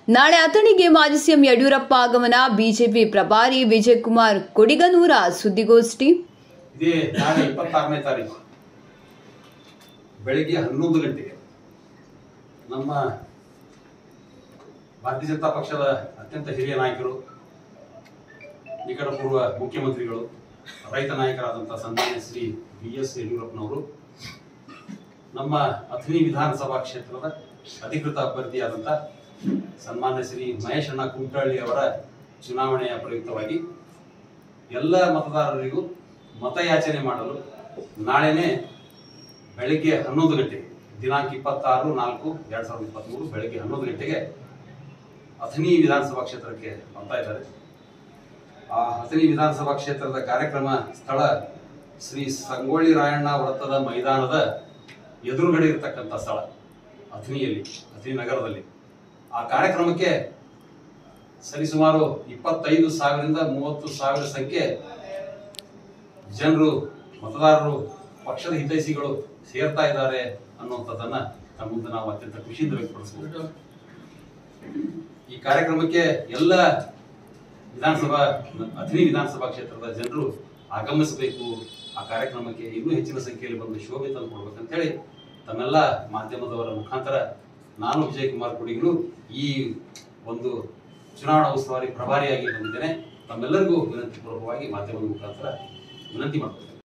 ನಾಳೆ ಅಥಣಿಗೆ ಮಾಜಿ ಸಿಎಂ ಯಡಿಯೂರಪ್ಪ ಆಗಮನ, ಬಿಜೆಪಿ ಪ್ರಭಾರಿ ವಿಜಯಕುಮಾರ್ ಕೊಡಿಗನೂರ ಸುದ್ದಿಗೋಷ್ಠಿ. ಇದೇ ನಾಳೆ 26ನೇ ತಾರೀಕು ಬೆಳಗ್ಗೆ 11 ಗಂಟೆಗೆ ನಮ್ಮ ಭಾರತೀಯ ಜನತಾ ಪಕ್ಷದ ಅತ್ಯಂತ ಹಿರಿಯ ನಾಯಕರು, ನಿಕಟಪೂರ್ವ ಮುಖ್ಯಮಂತ್ರಿಗಳು, ರೈತ ನಾಯಕರಾದಂತಹ ಸನ್ಮಾನ್ಯ ಶ್ರೀ BS ಯಡಿಯೂರಪ್ಪನವರು ನಮ್ಮ ಅಥಣಿ ವಿಧಾನಸಭಾ ಕ್ಷೇತ್ರದ ಅಧಿಕೃತ ಅಭ್ಯರ್ಥಿಯಾದಂತಹ ಸನ್ಮಾನ್ಯ ಶ್ರೀ ಮಹೇಶ್ ಅಣ್ಣ ಕುಮಟಳ್ಳಿ ಅವರ ಚುನಾವಣೆಯ ಪ್ರಯುಕ್ತವಾಗಿ ಎಲ್ಲ ಮತದಾರರಿಗೂ ಮತಯಾಚನೆ ಮಾಡಲು ನಾಳೆನೆ ಬೆಳಗ್ಗೆ 11 ಗಂಟೆಗೆ ದಿನಾಂಕ 26/4/2023 ಬೆಳಗ್ಗೆ 11 ಗಂಟೆಗೆ ಅಥಣಿ ವಿಧಾನಸಭಾ ಕ್ಷೇತ್ರಕ್ಕೆ ಬರ್ತಾ ಇದ್ದಾರೆ. ಆ ಅಥಣಿ ವಿಧಾನಸಭಾ ಕ್ಷೇತ್ರದ ಕಾರ್ಯಕ್ರಮ ಸ್ಥಳ ಶ್ರೀ ಸಂಗೊಳ್ಳಿ ರಾಯಣ್ಣ ವೃತ್ತದ ಮೈದಾನದ ಎದುರುಗಡೆ ಇರತಕ್ಕಂಥ ಸ್ಥಳ, ಅಥಣಿ ನಗರದಲ್ಲಿ. ಆ ಕಾರ್ಯಕ್ರಮಕ್ಕೆ ಸರಿಸುಮಾರು 25,000ರಿಂದ 30,000 ಸಂಖ್ಯೆ ಜನರು, ಮತದಾರರು, ಪಕ್ಷದ ಹಿತೈಷಿಗಳು ಸೇರ್ತಾ ಇದ್ದಾರೆ ಅನ್ನುವಂಥದ್ದನ್ನ ನಮ್ಮ ಮುಂದೆ ನಾವು ಅತ್ಯಂತ ಖುಷಿಯಿಂದ ವ್ಯಕ್ತಪಡಿಸಬಹುದು. ಈ ಕಾರ್ಯಕ್ರಮಕ್ಕೆ ಎಲ್ಲ ಅಥಣಿ ವಿಧಾನಸಭಾ ಕ್ಷೇತ್ರದ ಜನರು ಆಗಮಿಸಬೇಕು. ಆ ಕಾರ್ಯಕ್ರಮಕ್ಕೆ ಇನ್ನೂ ಹೆಚ್ಚಿನ ಸಂಖ್ಯೆಯಲ್ಲಿ ಬಂದು ಶೋಭೆ ತಂದು ಕೊಡ್ಬೇಕಂತ ಹೇಳಿ ತಮ್ಮೆಲ್ಲ ಮಾಧ್ಯಮದವರ ಮುಖಾಂತರ ನಾನು ವಿಜಯಕುಮಾರ್ ಕೊಡಿಗನೂರ್ ಈ ಒಂದು ಚುನಾವಣಾ ಉಸ್ತುವಾರಿ ಪ್ರಭಾರಿಯಾಗಿ ಬಂದಿದ್ದೇನೆ. ತಮ್ಮೆಲ್ಲರಿಗೂ ವಿನಂತಿ ಪೂರ್ವಕವಾಗಿ ಮಾಧ್ಯಮದ ಮುಖಾಂತರ ವಿನಂತಿ ಮಾಡ್ತೇನೆ.